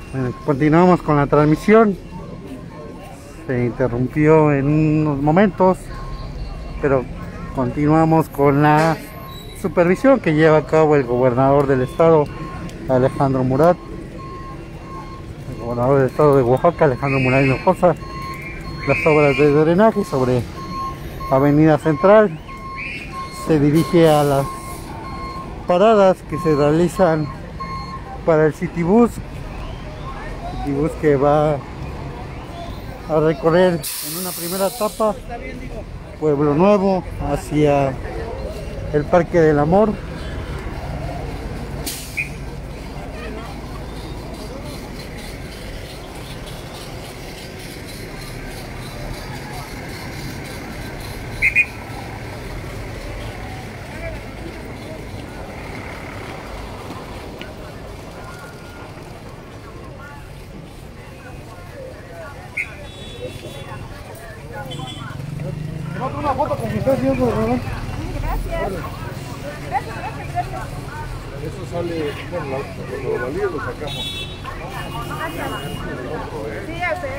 Continuamos con la transmisión. Se interrumpió en unos momentos, pero continuamos con la supervisión que lleva a cabo el gobernador del estado, Alejandro Murat. El gobernador del estado de Oaxaca, Alejandro Murat Hinojosa. Las obras de drenaje sobre Avenida Central. Se dirige a las paradas que se realizan para el Citibús que va a recorrer en una primera etapa Pueblo Nuevo hacia el Parque del Amor. Una foto con usted, señor gobernador. Gracias. Gracias. Eso sale, bueno, los valíos los sacamos. Sí, a ver.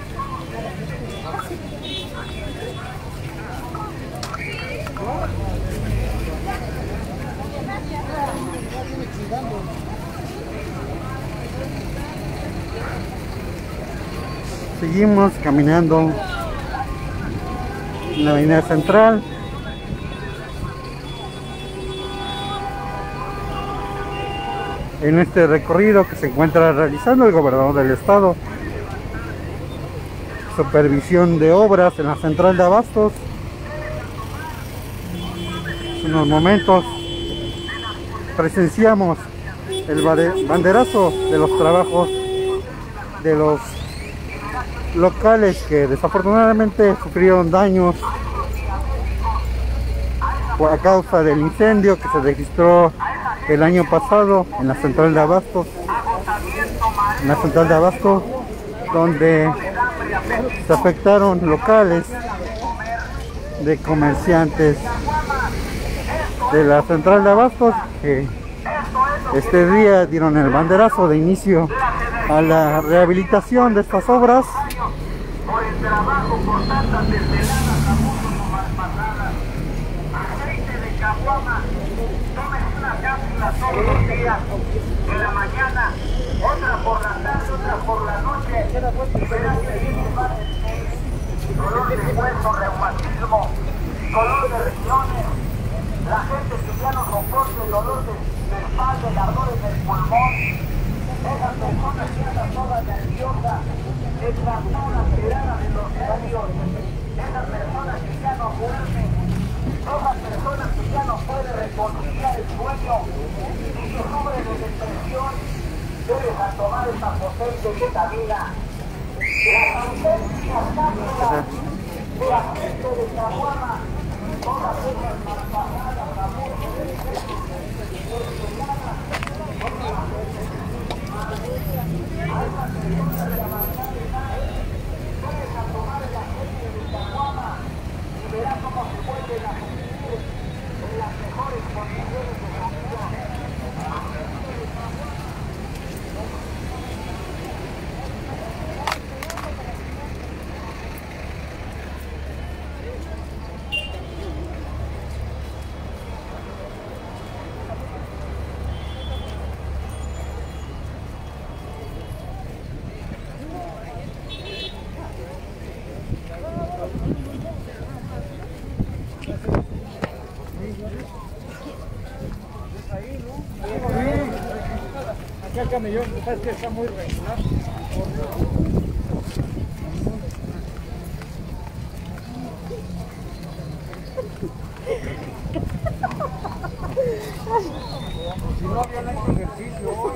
Seguimos caminando en la Avenida Central. En este recorrido que se encuentra realizando el gobernador del estado, supervisión de obras en la central de abastos. En unos momentos presenciamos el banderazo de los trabajos de los locales que desafortunadamente sufrieron daños a causa del incendio que se registró el año pasado en la central de abastos, donde se afectaron locales de comerciantes de la central de abastos que este día dieron el banderazo de inicio a la rehabilitación de estas obras. Por el trabajo, por tantas desveladas, abusos o malpasadas. Aceite de caguama, tómese una cápsula todos los días, en la mañana, otra por la tarde, otra por la noche, y verá que ahí se va dolor de hueso, reumatismo, dolor de riñones, la gente que ya no soporta el dolor de espalda, el ardor en el pulmón, esas personas que andan todas nerviosas, exaltadas, tiradas de los nervios, esas personas que ya no duermen, esas personas que ya no pueden reconciliar el sueño y que sufren de depresión, debes a tomar esta potente vitamina. Las auténticas cápsulas de aceite de caguama, todas esas malpasadas, abusos, a esas personas de la maldad de nadie, debes a tomar el aceite de caguama y verás cómo se vuelven a sentir en las mejores condiciones de su vida. Aquí al camellón, sabes que está muy regular. Si no habían hecho ejercicio hoy.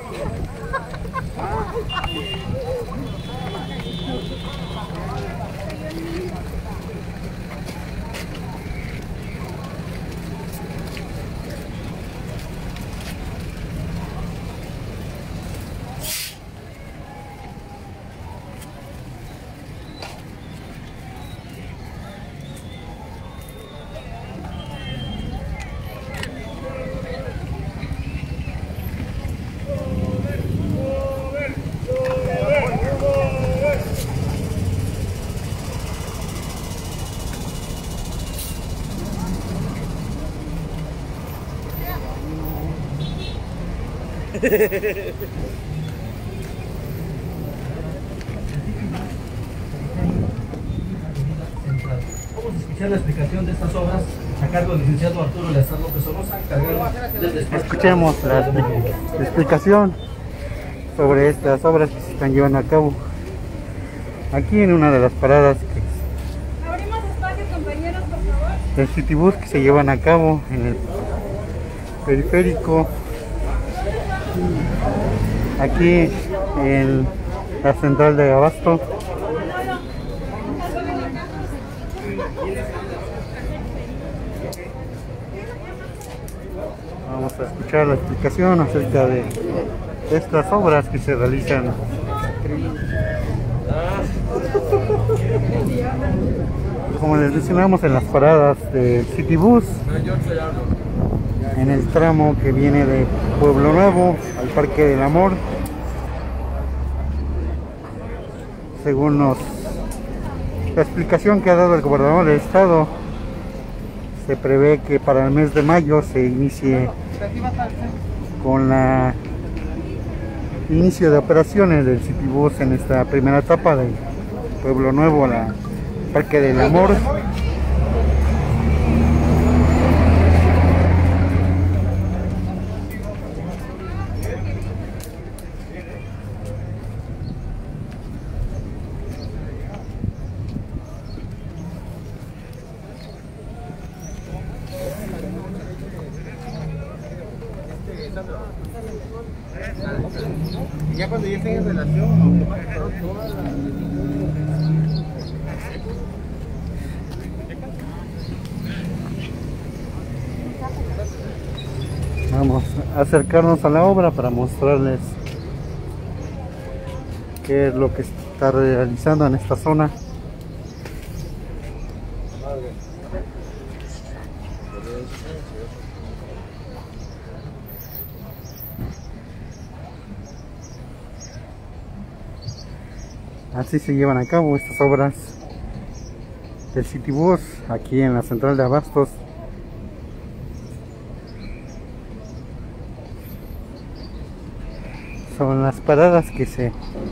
Vamos a escuchar la explicación de estas obras a cargo del licenciado Arturo Eleazar López Oroza, encargado del despacho. Escuchemos la explicación sobre estas obras que se están llevando a cabo aquí en una de las paradas Abrimos espacio, compañeros, por favor. del Citibus que se llevan a cabo en el periférico, aquí en la central de Abasto. Vamos a escuchar la explicación acerca de estas obras que se realizan. Como les mencionamos, en las paradas del Citibus, en el tramo que viene de Pueblo Nuevo al Parque del Amor, según la explicación que ha dado el gobernador del estado, se prevé que para el mes de mayo se inicie con la inicio de operaciones del Citibus en esta primera etapa de Pueblo Nuevo al Parque del Amor. Ya cuando ya estén en relación, Vamos a acercarnos a la obra para mostrarles qué es lo que está realizando en esta zona. Así se llevan a cabo estas obras del Citibus aquí en la central de Abastos. Son las paradas que se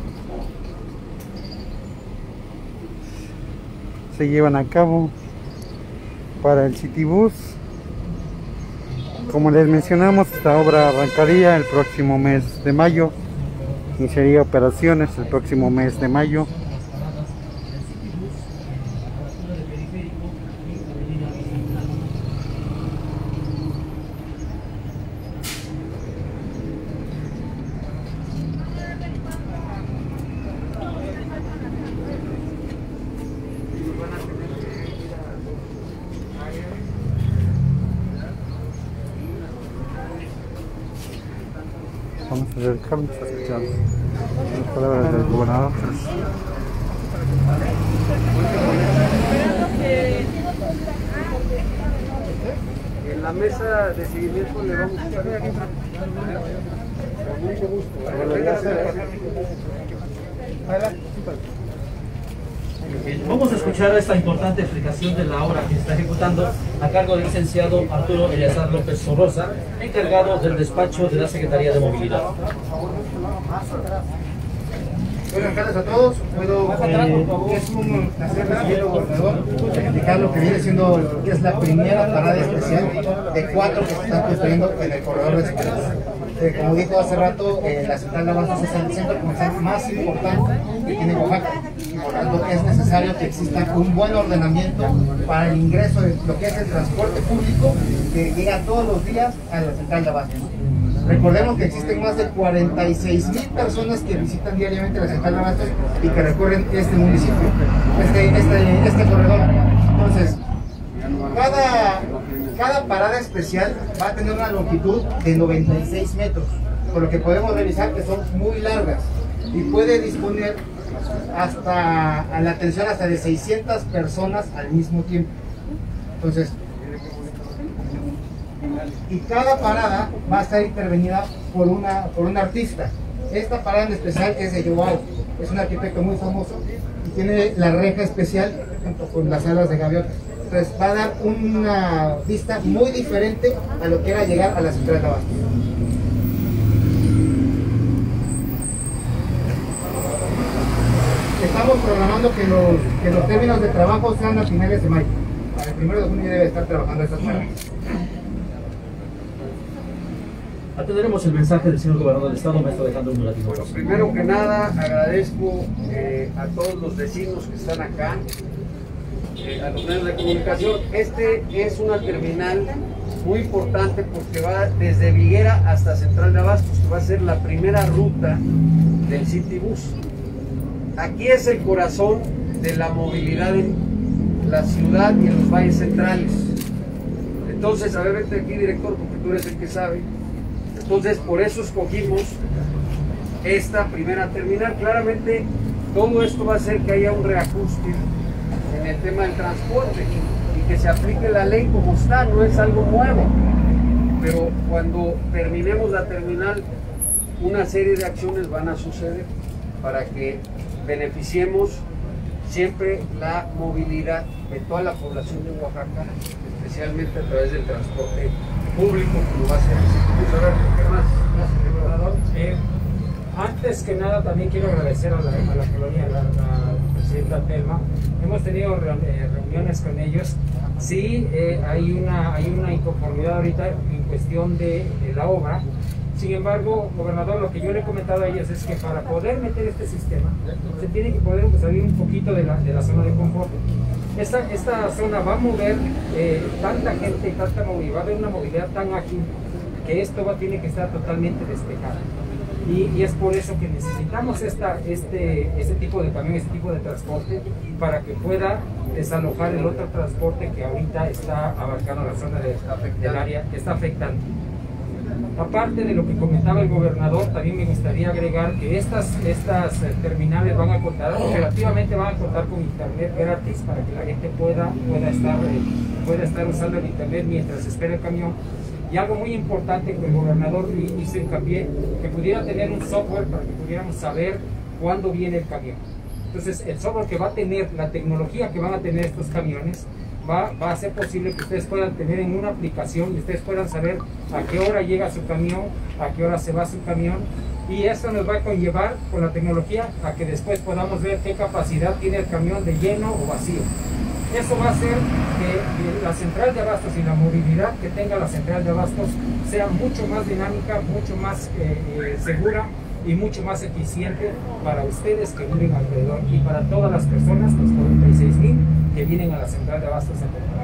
llevan a cabo para el Citibus. Como les mencionamos, esta obra arrancaría el próximo mes de mayo. Iniciaría operaciones el próximo mes de mayo. Vamos a acercarnos a escuchar las palabras del gobernador. en la mesa de seguimiento le vamos a estar con mucho gusto. Vamos a escuchar esta importante explicación de la obra que está ejecutando a cargo del licenciado Arturo Eleazar López Oroza, encargado del despacho de la Secretaría de Movilidad. Buenas tardes a todos. Es un placer recibir al gobernador para explicar lo que viene siendo, que es la primera parada especial de 4 que se están construyendo en el corredor de Express. Como dijo hace rato, la central de Abastos es el centro comercial más importante que tiene Oaxaca. Y por tanto es necesario que exista un buen ordenamiento para el ingreso de lo que es el transporte público que llega todos los días a la central de Abastos. Recordemos que existen más de 46,000 personas que visitan diariamente la central de Abastos y que recorren este municipio, este corredor. Entonces, cada parada especial va a tener una longitud de 96 metros, por lo que podemos revisar que son muy largas y puede disponer hasta a la atención hasta de 600 personas al mismo tiempo. Entonces, y cada parada va a estar intervenida por un artista. Esta parada en especial es de Joao, es un arquitecto muy famoso y tiene la reja especial junto con las alas de gaviotas. Entonces va a dar una vista muy diferente a lo que era llegar a la central de Abastos. estimando que los términos de trabajo sean a finales de mayo. Para el 1 de junio debe estar trabajando estas paradas. Atenderemos el mensaje del señor gobernador del estado, maestro Alejandro Muratino. Bueno, primero que nada agradezco a todos los vecinos que están acá, a los medios de comunicación. Este es una terminal muy importante porque va desde Viguera hasta Central de Abastos, que va a ser la primera ruta del Citibus. Aquí es el corazón de la movilidad en la ciudad y en los valles centrales. Entonces, a ver, vete aquí, director, porque tú eres el que sabe. Entonces, por eso escogimos esta primera terminal. Claramente, todo esto va a hacer que haya un reajuste en el tema del transporte y que se aplique la ley como está, no es algo nuevo. Pero cuando terminemos la terminal, una serie de acciones van a suceder para que beneficiemos siempre la movilidad de toda la población de Oaxaca, especialmente a través del transporte público, como va a ser el Citibus. A ver, ¿qué más, gobernador? Antes que nada también quiero agradecer a la colonia, a la presidenta Telma. Hemos tenido reuniones con ellos. Sí, hay una inconformidad ahorita en cuestión de la obra. Sin embargo, gobernador, lo que yo le he comentado a ellos es que para poder meter este sistema se tiene que poder salir un poquito de la zona de confort. Esta zona va a mover tanta gente y tanta movilidad, va a haber una movilidad tan ágil que esto tiene que estar totalmente despejado. Y es por eso que necesitamos este tipo de camión, este tipo de transporte, para que pueda desalojar el otro transporte que ahorita está abarcando la zona del área, que está afectando. Aparte de lo que comentaba el gobernador, también me gustaría agregar que estas terminales van a contar, operativamente van a contar con internet gratis para que la gente pueda estar usando el internet mientras espera el camión. Y algo muy importante que el gobernador hizo hincapié, que pudiera tener un software para que pudiéramos saber cuándo viene el camión. Entonces, el software que va a tener, la tecnología que van a tener estos camiones, va a ser posible que ustedes puedan tener en una aplicación y ustedes puedan saber a qué hora llega su camión, a qué hora se va su camión, y eso nos va a conllevar con la tecnología a que después podamos ver qué capacidad tiene el camión de lleno o vacío. Eso va a hacer que la central de abastos y la movilidad que tenga la central de abastos sea mucho más dinámica, mucho más segura y mucho más eficiente para ustedes que viven alrededor y para todas las personas, los 46,000 que vienen a la central de abastos a comprar.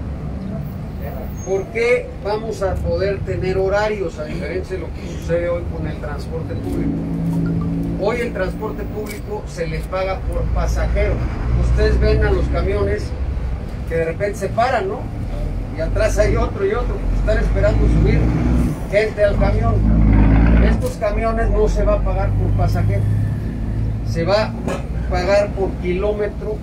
¿Por qué vamos a poder tener horarios a diferencia de lo que sucede hoy con el transporte público? Hoy el transporte público se les paga por pasajero. Ustedes ven a los camiones que de repente se paran, ¿no? Y atrás hay otro y otro, están esperando subir gente al camión. Estos camiones no se va a pagar por pasajero, se va a pagar por kilómetro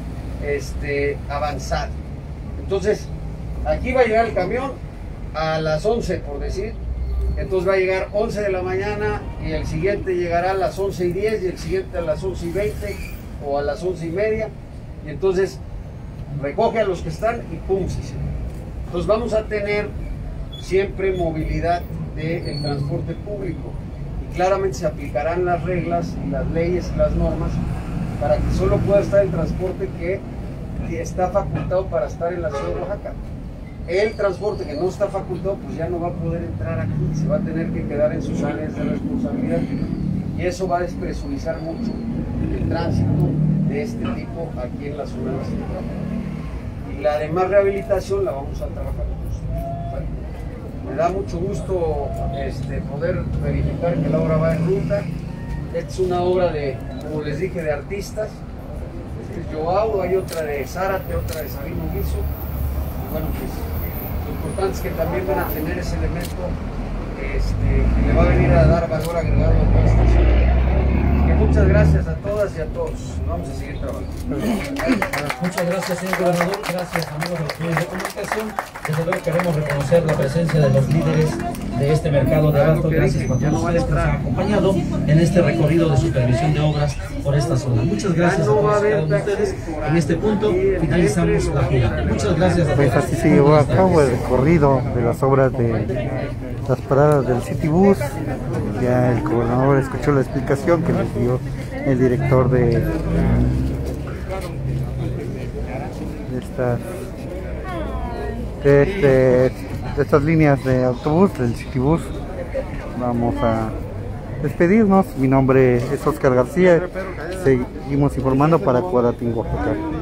avanzado. Entonces, aquí va a llegar el camión a las 11, por decir. Entonces va a llegar 11 de la mañana y el siguiente llegará a las 11:10 y el siguiente a las 11:20 o a las 11:30. Y entonces recoge a los que están y pum, sí. Entonces vamos a tener siempre movilidad del transporte público y claramente se aplicarán las reglas, las leyes y las normas para que solo pueda estar el transporte que está facultado para estar en la ciudad de Oaxaca. El transporte que no está facultado pues ya no va a poder entrar aquí, se va a tener que quedar en sus áreas de responsabilidad y eso va a despresurizar mucho el tránsito de este tipo aquí en la zona central. Y la demás rehabilitación la vamos a trabajar nosotros. Me da mucho gusto poder verificar que la obra va en ruta. Esta es una obra de, como les dije, de artistas. Este es Joao, hay otra de Zárate, otra de Sabino Guizo. Y bueno, pues lo importante es que también van a tener ese elemento que le va a venir a dar valor agregado a toda esta ciudad. Muchas gracias a todas y a todos. Vamos a seguir trabajando. Muchas gracias, señor gobernador. Gracias, amigos de los medios de comunicación. Desde luego queremos reconocer la presencia de los líderes de este mercado de abasto. Gracias a todos ustedes que nos han acompañado en este recorrido de supervisión de obras por esta zona. Muchas gracias a todos cada uno de ustedes. En este punto finalizamos la gira. Muchas gracias a todos. Pues así se llevó a cabo el recorrido de las obras de las paradas del Citibus. Ya el gobernador escuchó la explicación que nos dio el director de estas líneas de autobús, del Citibus. Vamos a despedirnos. Mi nombre es Oscar García. Seguimos informando para Cuadratín, Oaxaca.